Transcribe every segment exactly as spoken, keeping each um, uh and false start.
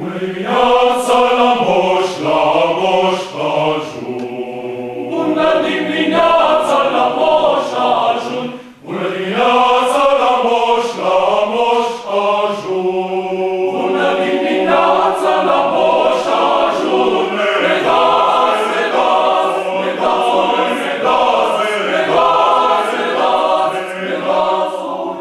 Bună dimineața la Moș, la Moș Crăciun! Bună dimineața la Moș Crăciun! Bună dimineața la Moș, la Moș Crăciun! Bună dimineața la Moș Crăciun! Regați, regați, regați, regați, regați, regați, regați,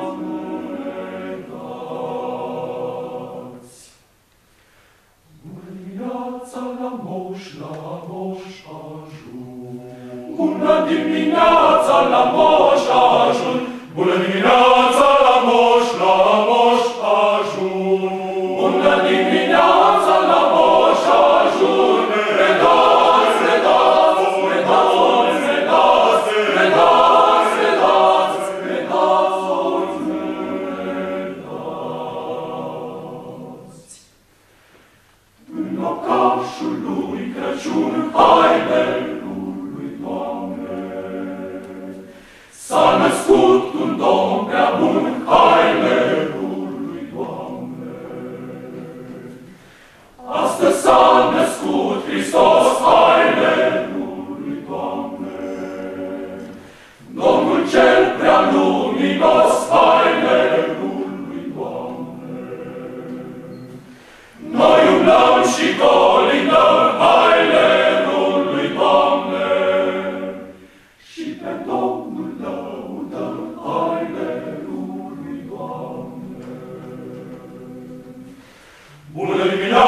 Bună dimineața la Moș Crăciun! Bună dimineața la Moș, la Moș Crăciun! Bună dimineața la Moș Crăciun! Regați, regați, regați, regați, regați, regați, regați, regați. În locașul lui Crăciun, hainelului, Doamne, s-a născut un Domn prea bun, hainelului, Doamne. Astăzi s-a născut Hristos, hainelului, Doamne. Domnul cel prea luminos, hainelului, Doamne. Noi umblăm și colindăm, hainelului, Doamne, și pe Domnul lăudăm, hainelului, Doamne. Bună dimineața!